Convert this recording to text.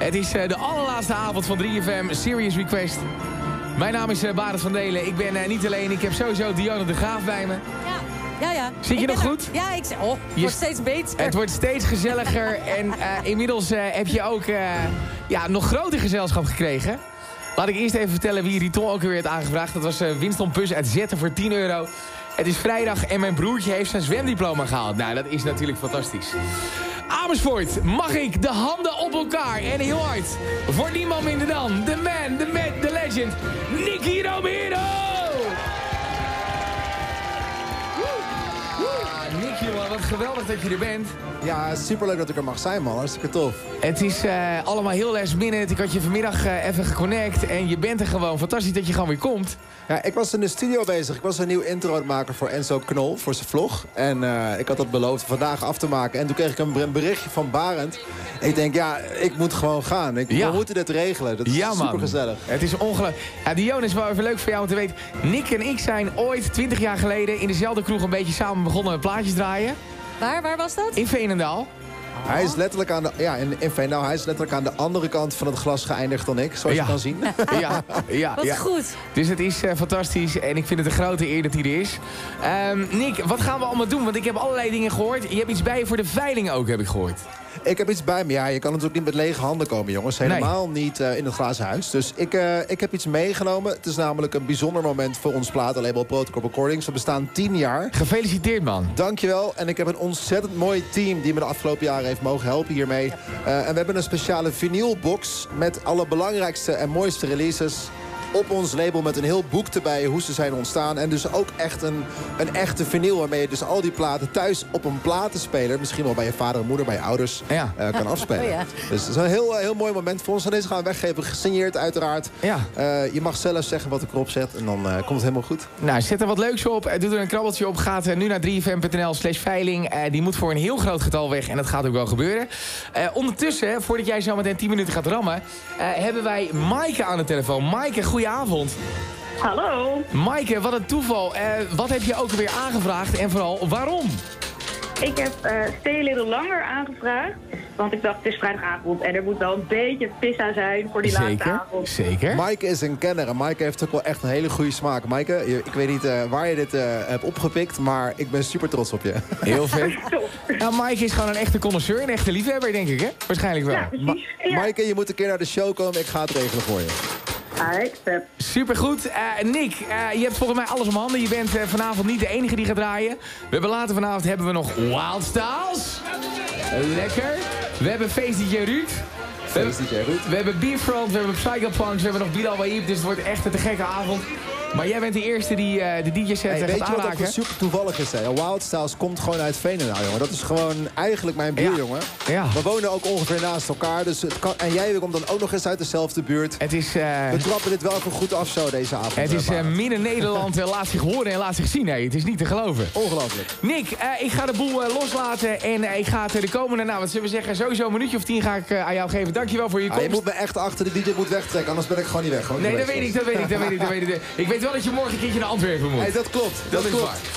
Het is de allerlaatste avond van 3FM Serious Request. Mijn naam is Barend van Delen. Ik ben niet alleen, ik heb sowieso Dionne de Graaf bij me. Ja. Zit je nog goed? Ja, het wordt steeds beter. Het wordt steeds gezelliger en inmiddels heb je ook nog groter gezelschap gekregen. Laat ik eerst even vertellen wie Riton ook weer heeft aangevraagd. Dat was Winston Pus uit Zetten voor €10. Het is vrijdag en mijn broertje heeft zijn zwemdiploma gehaald. Nou, dat is natuurlijk fantastisch. Amersfoort, mag ik de handen op elkaar en heel hard. Voor niemand minder dan de man, de myth, de legend, Nicky Romero! Nicky, man, wat geweldig dat je er bent. Ja, superleuk dat ik er mag zijn, man. Hartstikke tof. Het is allemaal heel last minute. Ik had je vanmiddag even geconnect en je bent er gewoon. Fantastisch dat je gewoon weer komt. Ja, ik was in de studio bezig. Ik was een nieuw intro aan het maken voor Enzo Knol, voor zijn vlog. En ik had dat beloofd vandaag af te maken. En toen kreeg ik een berichtje van Barend. Ik denk, ja, ik moet gewoon gaan. We moeten dit regelen. Dat is super gezellig. Het is ongelooflijk. Ja, Dionne, is wel even leuk voor jou om te weten. Nick en ik zijn ooit 20 jaar geleden in dezelfde kroeg een beetje samen begonnen met plaatjes draaien. Waar was dat? In Veenendaal. Hij is letterlijk aan de, in Veenendaal, hij is letterlijk aan de andere kant van het glas geëindigd dan ik, zoals je kan zien. Wat goed. Dus het is fantastisch en ik vind het een grote eer dat hij er is. Nick, wat gaan we allemaal doen? Want ik heb allerlei dingen gehoord. Je hebt iets bij je voor de veiling ook, heb ik gehoord. Ik heb iets bij me. Ja, je kan natuurlijk niet met lege handen komen, jongens. Helemaal niet in het glazen huis. Dus ik heb iets meegenomen. Het is namelijk een bijzonder moment voor ons platenlabel Protocol Recordings. We bestaan 10 jaar. Gefeliciteerd, man. Dankjewel. En ik heb een ontzettend mooi team die me de afgelopen jaren heeft mogen helpen hiermee. En we hebben een speciale vinylbox met alle belangrijkste en mooiste releases op ons label met een heel boek erbij hoe ze zijn ontstaan. En dus ook echt een echte vinyl waarmee je dus al die platen thuis op een platenspeler, misschien wel bij je vader en moeder, bij je ouders, kan afspelen. Dus het is een heel mooi moment voor ons. En deze gaan we weggeven, gesigneerd uiteraard. Je mag zelf zeggen wat ik erop zet en dan komt het helemaal goed. Nou, zet er wat leuks op. Doe er een krabbeltje op. Gaat nu naar 3fm.nl/veiling. Die moet voor een heel groot getal weg en dat gaat ook wel gebeuren. Ondertussen, voordat jij zo meteen 10 minuten gaat rammen, hebben wij Maaike aan de telefoon. Maaike, goedenavond. Hallo. Maaike, wat een toeval. Wat heb je ook alweer aangevraagd en vooral waarom? Ik heb Stay a Little Longer aangevraagd. Want ik dacht, het is vrijdagavond en er moet wel een beetje pizza zijn voor die laatste avond. Zeker. Maaike is een kenner en Maaike heeft ook wel echt een hele goede smaak. Maaike, ik weet niet waar je dit hebt opgepikt, maar ik ben super trots op je. Heel vet. Nou, Maaike is gewoon een echte connoisseur, een echte liefhebber, denk ik, hè? Waarschijnlijk wel. Ja, precies. Maaike, je moet een keer naar de show komen. Ik ga het regelen voor je. Supergoed. Nick, je hebt volgens mij alles om handen. Je bent vanavond niet de enige die gaat draaien. We hebben later vanavond hebben we nog Wild Styles. Lekker. We hebben Face DJ Ruud. We hebben Beefront, we hebben Psychopunks, we hebben nog Bilal Wahib. Dus het wordt echt een te gekke avond. Maar jij bent de eerste die de DJ-set gaat aanraken. Weet je wat ook super toevallig is? Hè? Wild Styles komt gewoon uit Veenendaal, jongen. Dat is gewoon eigenlijk mijn buurjongen. Ja. We wonen ook ongeveer naast elkaar. Dus en jij komt dan ook nog eens uit dezelfde buurt. Het is, we trappen dit wel even goed af zo deze avond. Het is Midden-Nederland laat zich horen en laat zich zien. Nee, het is niet te geloven. Ongelooflijk. Nick, ik ga de boel loslaten. En ik ga het de komende, wat zullen we zeggen, sowieso een minuutje of 10 ga ik aan jou geven. Dankjewel voor je komst. Je moet me echt achter de DJ moet wegtrekken, anders ben ik gewoon niet weg. Nee, dat weet ik. Ik weet wel dat je morgen een keertje naar Antwerpen moet. Nee, dat klopt. Dat is waar.